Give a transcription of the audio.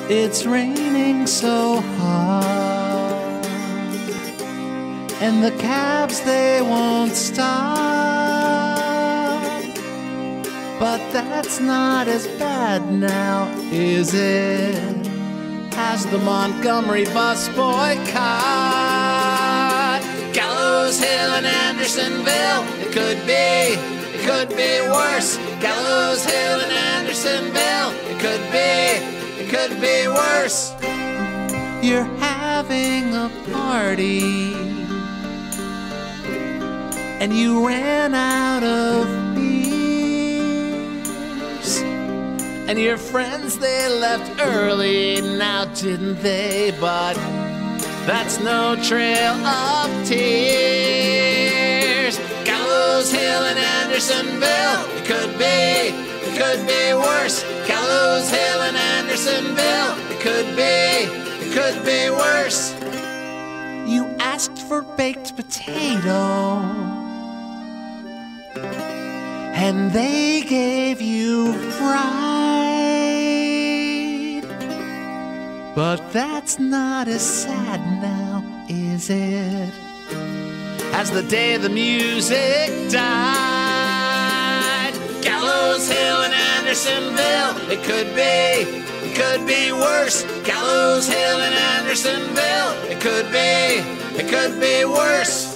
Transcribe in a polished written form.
It's raining so hard, and the cabs, they won't stop. But that's not as bad now, is it? Has the Montgomery bus boycott? Gallows Hill and Andersonville, it could be worse. Gallows Hill and Andersonville, it could be worse. You're having a party, and you ran out of beers, and your friends, they left early now, didn't they? But that's no trail of tears. Gallows Hill and Andersonville, it could be worse. Gallows Hill and Andersonville, it could be worse. You asked for baked potato, and they gave you fried. But that's not as sad now, is it? As the day the music died. Gallows Hill and Andersonville, it could be worse. Gallows Hill and Andersonville, it could be worse.